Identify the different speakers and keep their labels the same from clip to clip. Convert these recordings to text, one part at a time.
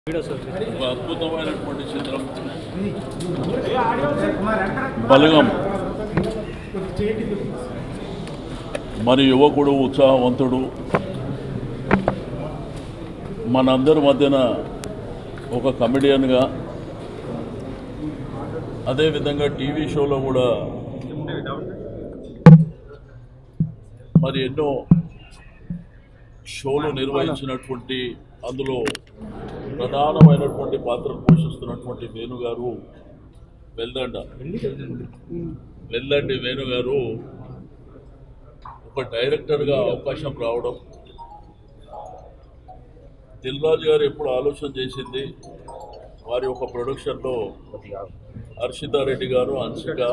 Speaker 1: ఒక అద్భుతమైనటువంటి చిత్రం బలగం. మరి యువకుడు, ఉత్సాహవంతుడు, మనందరి మధ్యన ఒక కమెడియన్గా, అదేవిధంగా టీవీ షోలో కూడా మరి ఎన్నో షోలు నిర్వహించినటువంటి, అందులో ప్రధానమైనటువంటి పాత్రలు పోషిస్తున్నటువంటి వేణుగారు, వెల్లండి వేణుగారు ఒక డైరెక్టర్గా అవకాశం రావడం, దిల్ రాజు గారు ఎప్పుడు ఆలోచన చేసింది వారి ఒక ప్రొడక్షన్లో హర్షితారెడ్డి గారు, హన్సిక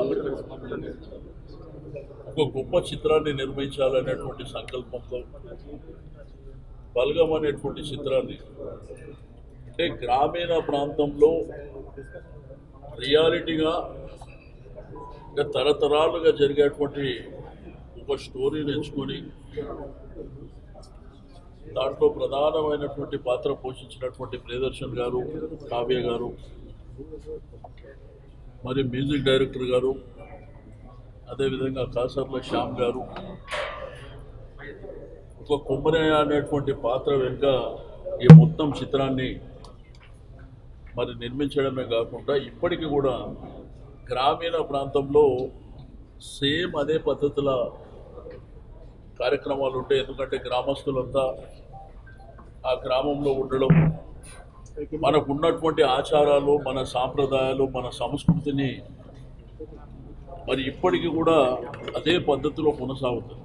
Speaker 1: ఒక గొప్ప చిత్రాన్ని నిర్మించాలనేటువంటి సంకల్పంతో బలగం అనేటువంటి చిత్రాన్ని, అంటే గ్రామీణ ప్రాంతంలో రియాలిటీగా తరతరాలుగా జరిగేటువంటి ఒక స్టోరీని ఎంచుకొని దాంట్లో ప్రధానమైనటువంటి పాత్ర పోషించినటువంటి ప్రియదర్శన్ గారు, కావ్య గారు, మరి మ్యూజిక్ డైరెక్టర్ గారు, అదేవిధంగా కాసర్ల శ్యామ్ గారు, ఒక కుమ్మరయ్య అనేటువంటి పాత్ర వెనుక ఈ మొత్తం చిత్రాన్ని మరి నిర్మించడమే కాకుండా ఇప్పటికీ కూడా గ్రామీణ ప్రాంతంలో సేమ్ అదే పద్ధతుల కార్యక్రమాలు ఉంటాయి. ఎందుకంటే గ్రామస్తులంతా ఆ గ్రామంలో ఉండడం, మనకు ఉన్నటువంటి ఆచారాలు, మన సాంప్రదాయాలు, మన సంస్కృతిని మరి ఇప్పటికీ కూడా అదే పద్ధతిలో కొనసాగుతుంది.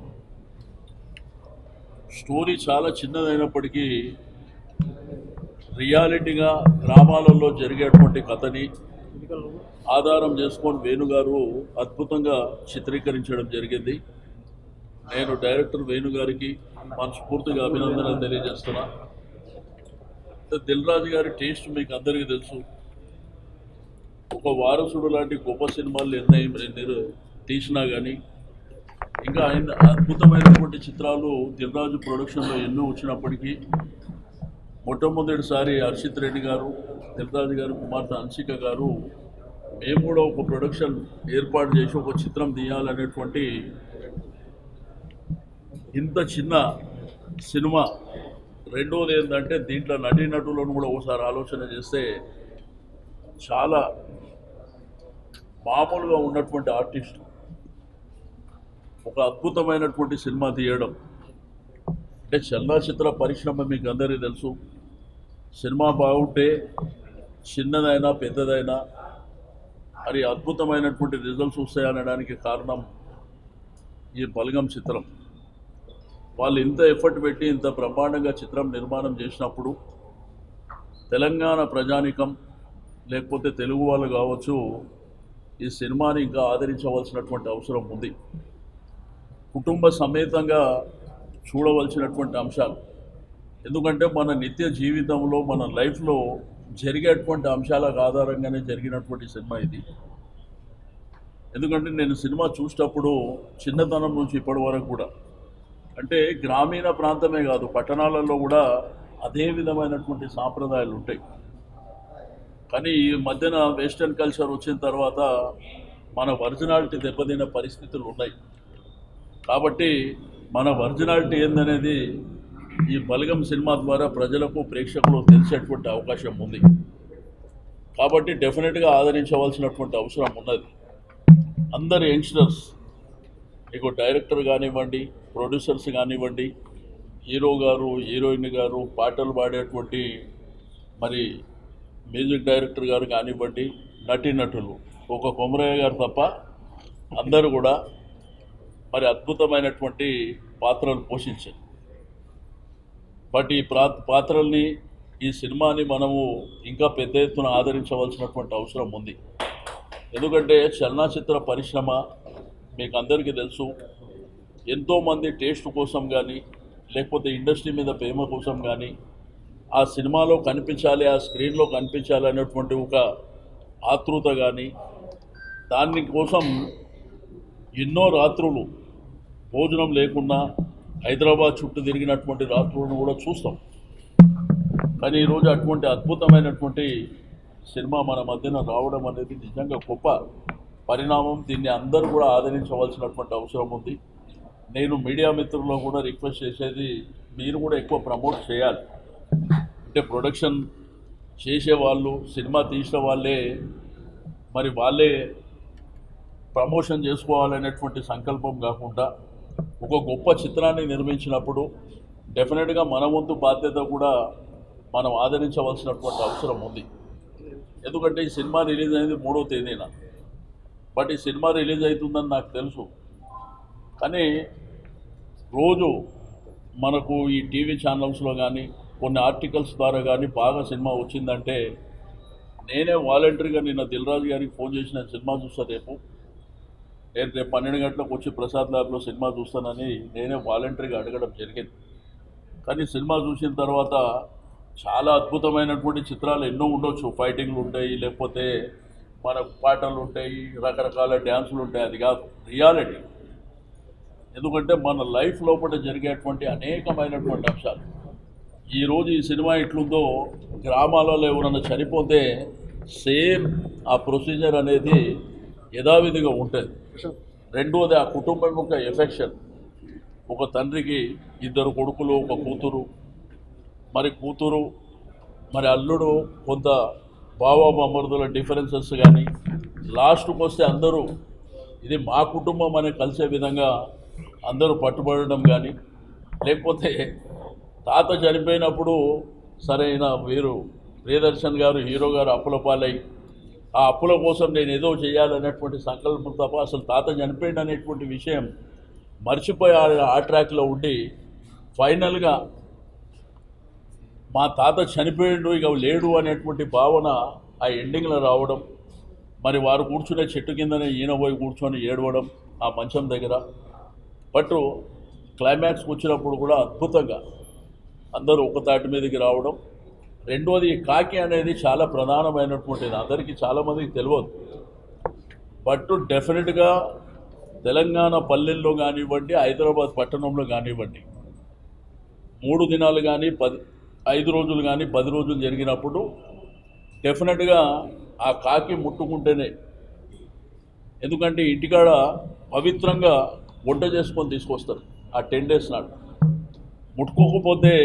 Speaker 1: స్టోరీ చాలా చిన్నదైనప్పటికీ రియాలిటీగా గ్రామాలలో జరిగేటువంటి కథని ఆధారం చేసుకొని వేణుగారు అద్భుతంగా చిత్రీకరించడం జరిగింది. నేను డైరెక్టర్ వేణుగారికి మనస్ఫూర్తిగా అభినందనలు తెలియజేస్తున్నా. దిల్ రాజు గారి టేస్ట్ మీకు అందరికీ తెలుసు. ఒక వారసుడు లాంటి గొప్ప సినిమాలు ఎన్నో తీసినా కానీ ఇంకా ఆయన అద్భుతమైనటువంటి చిత్రాలు దిల్ రాజు ప్రొడక్షన్లో ఎన్నో వచ్చినప్పటికీ మొట్టమొదటిసారి హర్షిత్ రెడ్డి గారు, దిల్ రాజు గారు కుమార్తె హన్సిక గారు, మేము కూడా ఒక ప్రొడక్షన్ ఏర్పాటు చేసి ఒక చిత్రం తీయాలనేటువంటి ఇంత చిన్న సినిమా. రెండోది ఏంటంటే దీంట్లో నటీనటులను కూడా ఒకసారి ఆలోచన చేస్తే చాలా మామూలుగా ఉన్నటువంటి ఆర్టిస్టు ఒక అద్భుతమైనటువంటి సినిమా తీయడం అంటే చలనచిత్ర పరిశ్రమ మీకు అందరికీ తెలుసు. సినిమా బాగుంటే చిన్నదైనా పెద్దదైనా మరి అద్భుతమైనటువంటి రిజల్ట్స్ వస్తాయనడానికి కారణం ఈ బలగం చిత్రం. వాళ్ళు ఇంత ఎఫర్ట్ పెట్టి ఇంత బ్రహ్మాండంగా చిత్రం నిర్మాణం చేసినప్పుడు తెలంగాణ ప్రజానికం లేకపోతే తెలుగు వాళ్ళు కావచ్చు ఈ సినిమాని ఇంకా ఆదరించవలసినటువంటి అవసరం ఉంది. కుటుంబ సమేతంగా చూడవలసినటువంటి అంశాలు. ఎందుకంటే మన నిత్య జీవితంలో మన లైఫ్లో జరిగేటువంటి అంశాలకు ఆధారంగానే జరిగినటువంటి సినిమా ఇది. ఎందుకంటే నేను సినిమా చూసేటప్పుడు చిన్నతనం నుంచి ఇప్పటి వరకు కూడా, అంటే గ్రామీణ ప్రాంతమే కాదు పట్టణాలలో కూడా అదే విధమైనటువంటి సాంప్రదాయాలు ఉంటాయి. కానీ ఈ మధ్యన వెస్టర్న్ కల్చర్ వచ్చిన తర్వాత మన ఒరిజినాలిటీ దెబ్బతిన్న పరిస్థితులు ఉన్నాయి. కాబట్టి మన ఒరిజినాలిటీ ఏందనేది ఈ బలగం సినిమా ద్వారా ప్రజలకు, ప్రేక్షకులకు తెలిసేటువంటి అవకాశం ఉంది. కాబట్టి డెఫినెట్గా ఆదరించవలసినటువంటి అవసరం ఉన్నది. అందరు యంగ్స్టర్స్, మీకు డైరెక్టర్ కానివ్వండి, ప్రొడ్యూసర్స్ కానివ్వండి, హీరో గారు, హీరోయిన్ గారు, పాటలు పాడేటువంటి మరి మ్యూజిక్ డైరెక్టర్ గారు కానివ్వండి, నటీనటులు, ఒక కొమరయ్య గారు తప్ప అందరూ కూడా మరి అద్భుతమైనటువంటి పాత్రలు పోషించారు. బట్ ఈ పాత్రల్ని, ఈ సినిమాని మనము ఇంకా పెద్ద ఎత్తున ఆదరించవలసినటువంటి అవసరం ఉంది. ఎందుకంటే చలనచిత్ర పరిశ్రమ మీకు అందరికీ తెలుసు, ఎంతోమంది టేస్ట్ కోసం కానీ లేకపోతే ఇండస్ట్రీ మీద ప్రేమ కోసం కానీ ఆ సినిమాలో కనిపించాలి, ఆ స్క్రీన్లో కనిపించాలి అనేటువంటి ఒక ఆతృత కానీ దానికోసం ఎన్నో రాత్రులు భోజనం లేకుండా హైదరాబాద్ చుట్టూ తిరిగినటువంటి రాత్రులను కూడా చూస్తాం. కానీ ఈరోజు అటువంటి అద్భుతమైనటువంటి సినిమా మన మధ్యన రావడం అనేది నిజంగా గొప్ప పరిణామం. దీన్ని అందరూ కూడా ఆదరించవలసినటువంటి అవసరం ఉంది. నేను మీడియా మిత్రుల్లో కూడా రిక్వెస్ట్ చేసేది, మీరు కూడా ఎక్కువ ప్రమోట్ చేయాలి. అంటే ప్రొడక్షన్ చేసేవాళ్ళు, సినిమా తీసిన వాళ్ళే మరి వాళ్ళే ప్రమోషన్ చేసుకోవాలనేటువంటి సంకల్పం కాకుండా ఒక గొప్ప చిత్రాన్ని నిర్మించినప్పుడు డెఫినెట్గా మన వంతు బాధ్యత కూడా మనం ఆదరించవలసినటువంటి అవసరం ఉంది. ఎందుకంటే ఈ సినిమా రిలీజ్ అయింది 3వ తేదీన, బట్ ఈ సినిమా రిలీజ్ అవుతుందని నాకు తెలుసు. కానీ రోజు మనకు ఈ టీవీ ఛానల్స్లో కానీ కొన్ని ఆర్టికల్స్ ద్వారా కానీ బాగా సినిమా వచ్చిందంటే, నేనే వాలంటరీగా నిన్న దిల్రాజు గారికి ఫోన్ చేసిన, సినిమా చూస్తా రేపు 12 గంటలకు వచ్చి ప్రసాద్ ల్యాబ్లో సినిమా చూస్తానని నేనే వాలంటరీగా అడగడం జరిగింది. కానీ సినిమా చూసిన తర్వాత చాలా అద్భుతమైనటువంటి చిత్రాలు ఎన్నో ఉండొచ్చు. ఫైటింగ్లు ఉంటాయి, లేకపోతే మన పాటలు ఉంటాయి, రకరకాల డ్యాన్సులు ఉంటాయి. అది కాదు రియాలిటీ. ఎందుకంటే మన లైఫ్ లోపల జరిగేటువంటి అనేకమైనటువంటి అంశాలు. ఈరోజు ఈ సినిమా ఎట్లుందో, గ్రామాలలో ఎవరైనా చనిపోతే సేమ్ ఆ ప్రొసీజర్ అనేది యథావిధిగా ఉంటుంది. రెండోది ఆ కుటుంబం యొక్క ఎఫెక్షన్. ఒక తండ్రికి 2 కొడుకులు, ఒక కూతురు, మరి అల్లుడు, కొంత బావమరుదుల డిఫరెన్సెస్ కానీ లాస్ట్కి వస్తే అందరూ ఇది మా కుటుంబం అని కలిసే విధంగా అందరూ పట్టుబడడం కానీ, లేకపోతే తాత చనిపోయినప్పుడు సరైన వీరు ప్రియదర్శన్ గారు, హీరో గారు అప్పుల పాలై ఆ అప్పుల కోసం నేను ఏదో చేయాలనేటువంటి సంకల్పం తప్ప అసలు తాత చనిపోయింది అనేటువంటి విషయం మర్చిపోయి ఆ ట్రాక్లో ఉండి ఫైనల్గా మా తాత చనిపోయిండు ఇక లేడు అనేటువంటి భావన ఆ ఎండింగ్లో రావడం. మరి వారు కూర్చునే చెట్టు కిందనే ఈయన పోయి కూర్చొని ఏడవడం ఆ మంచం దగ్గర. బట్ క్లైమాక్స్కి వచ్చినప్పుడు కూడా అద్భుతంగా అందరూ ఒక తాటి మీదకి రావడం. రెండోది కాకి అనేది చాలా ప్రధానమైనటువంటిది, అందరికీ చాలామందికి తెలియదు. బట్ డెఫినెట్గా తెలంగాణ పల్లెల్లో కానివ్వండి, హైదరాబాద్ పట్టణంలో కానివ్వండి, 3 దినాలు కానీ 5 రోజులు కానీ 10 రోజులు జరిగినప్పుడు డెఫినెట్గా ఆ కాకి ముట్టుకుంటేనే, ఎందుకంటే ఇంటికాడ పవిత్రంగా వంట చేసుకొని తీసుకొస్తారు ఆ 10 days నాడు. ముట్టుకోకపోతే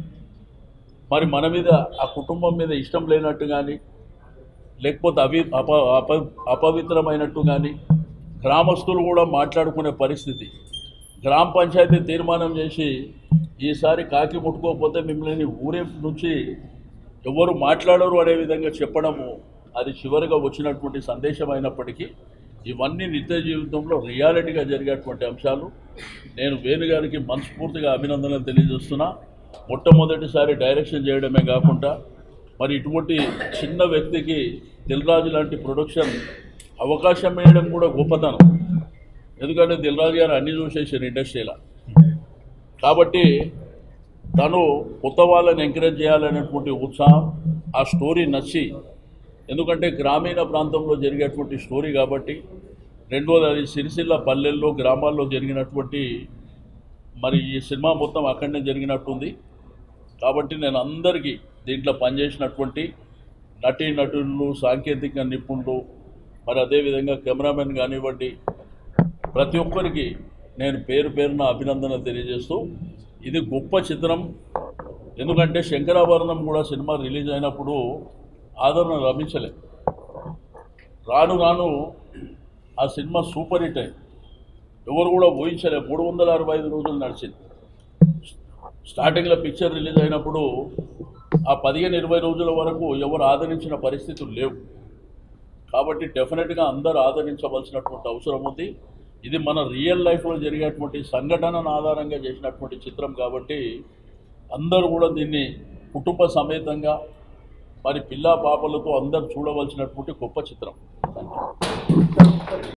Speaker 1: మరి మన మీద, ఆ కుటుంబం మీద ఇష్టం లేనట్టు కానీ, లేకపోతే అపవిత్రమైనట్టు కానీ గ్రామస్తులు కూడా మాట్లాడుకునే పరిస్థితి. గ్రామ పంచాయతీ తీర్మానం చేసి ఈసారి కాకి ముట్టుకోకపోతే మిమ్మల్ని ఊరే నుంచి ఎవరు మాట్లాడరు అనే విధంగా చెప్పడము, అది చివరిగా వచ్చినటువంటి సందేశం అయినప్పటికీ ఇవన్నీ నిత్య జీవితంలో రియాలిటీగా జరిగేటువంటి అంశాలు. నేను వేణుగారికి మనస్ఫూర్తిగా అభినందనలు తెలియజేస్తున్నా. మొట్టమొదటిసారి డైరెక్షన్ చేయడమే కాకుండా మరి ఇటువంటి చిన్న వ్యక్తికి దిల్రాజు లాంటి ప్రొడక్షన్ అవకాశం వేయడం కూడా గొప్పతనం. ఎందుకంటే దిల్రాజు గారు అన్నీ చూసేసారు ఇండస్ట్రీలో. కాబట్టి తను కొత్త వాళ్ళని ఎంకరేజ్ చేయాలనేటువంటి ఉత్సాహం, ఆ స్టోరీ నచ్చి, ఎందుకంటే గ్రామీణ ప్రాంతంలో జరిగేటువంటి స్టోరీ కాబట్టి. రెండోది అది సిరిసిల్ల పల్లెల్లో గ్రామాల్లో జరిగినటువంటి, మరి ఈ సినిమా మొత్తం అక్కడనే జరిగినట్టుంది. కాబట్టి నేను అందరికీ దీంట్లో పనిచేసినటువంటి నటీనటులు, సాంకేతిక నిపుణులు, మరి అదేవిధంగా కెమెరామెన్ కానివ్వండి, ప్రతి ఒక్కరికి నేను పేరు పేరున అభినందనలు తెలియజేస్తూ, ఇది గొప్ప చిత్రం. ఎందుకంటే శంకరాభరణం కూడా సినిమా రిలీజ్ అయినప్పుడు ఆదరణ లభించలేదు. రాను రాను ఆ సినిమా సూపర్ హిట్ అయింది. ఎవరు కూడా ఊహించలేదు. 365 రోజులు నడిచింది. స్టార్టింగ్లో పిక్చర్ రిలీజ్ అయినప్పుడు ఆ 15-20 రోజుల వరకు ఎవరు ఆదరించిన పరిస్థితులు లేవు. కాబట్టి డెఫినెట్గా అందరూ ఆదరించవలసినటువంటి అవసరం ఉంది. ఇది మన రియల్ లైఫ్లో జరిగేటువంటి సంఘటనను ఆధారంగా చేసినటువంటి చిత్రం కాబట్టి అందరూ కూడా దీన్ని కుటుంబ సమేతంగా మరి పిల్లా పాపలతో అందరూ చూడవలసినటువంటి గొప్ప చిత్రం.